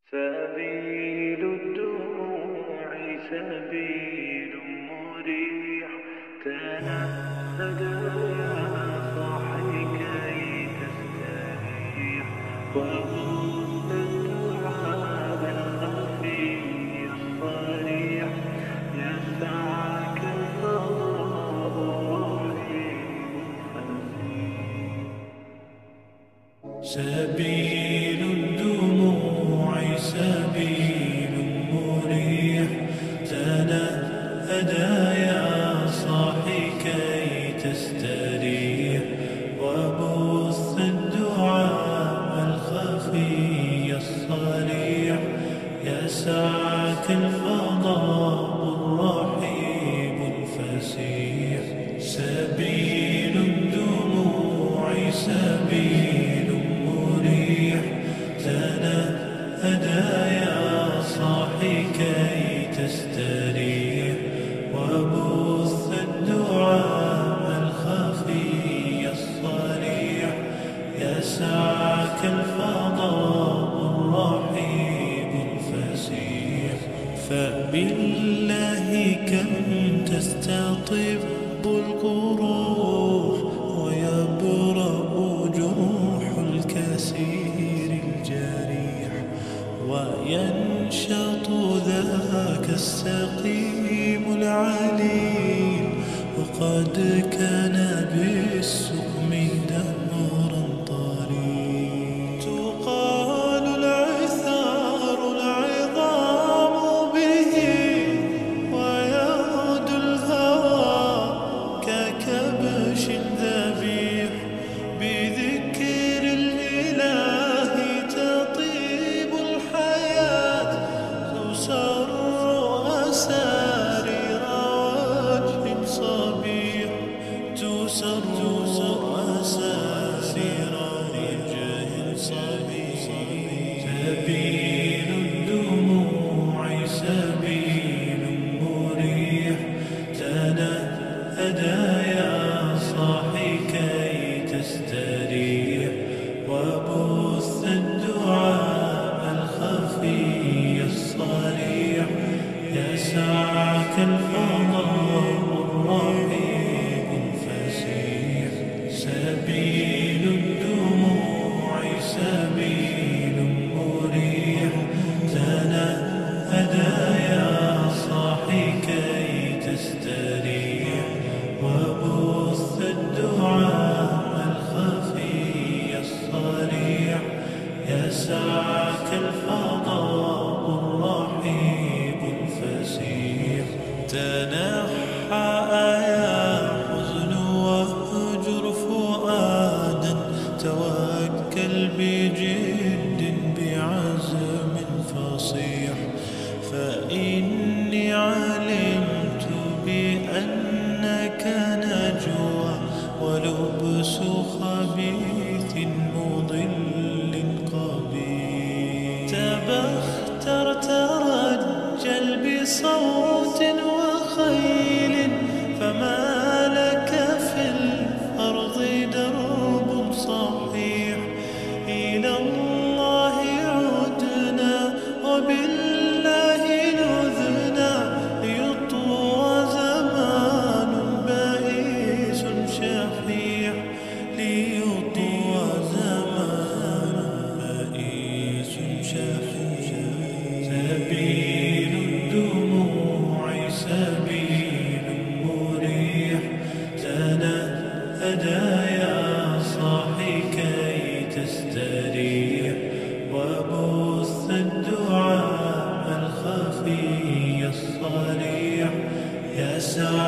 سبيل الدموع سبيل مريح، تنهد يا صاحي كي تستريح، وغض الدعاء الخفي الصريح، يسعك الفضاء رحيم فسيح. سبيل الدموع سبيل مريح، تنهدى يا صاحي كي تستريح، وبث الدعاء الخفي الصريح، يسعك الفضاء الرحيب الفسيح. سبيل الدموع سبيل مريح، تنهدى يا صاحي كي تستريح، وبث الدعاء الخفي الصريح، يسعك الفضاء الرحيب الفسيح. فبالله كم تستطب القروح، ويبرأ جروح الكسير الجريح، وينشط ذاك السقيم العليل، وقد كان بالسقم دهرا طريق. تقال العثار العظام به، ويغدو الهوى ككبش ذبيح، بذكر الإله تطيب الحياة، تسر أسارير وجه صبيح، تسر أسارير وجه صبيح. سبيل الدموع سبيل مريح، تنهدى يا صاحي كي تستريح، وبث الدعاء الخفي الصريح، يسعك الفضاء الرحيب الفسيح. سبيل الدموع سبيل مريح، تنهدى يا صاحي كي تستريح، وبث الدعاء الخفي الصريح، يسعك الفضاء الرحيب الفسيح. تنحى يا حزن واهجر فؤادا، توكل بجد بعزم فصيح، فإني علمت بأنك نجوى، ولبس خبيث مضل قبيح. تبختر ترجل بصوت وخيل، فما لك في الأرض درب صحيح. إلى الله عدنا وبالله نذنا، ليطوى زمان بائس شحيح، ليطوى زمان بائس شحيح. سبيل الدموع سبيل مريح، تنهدى يا صاحي كي تستريح، وبث الدعاء الخفي الصريح، يسعك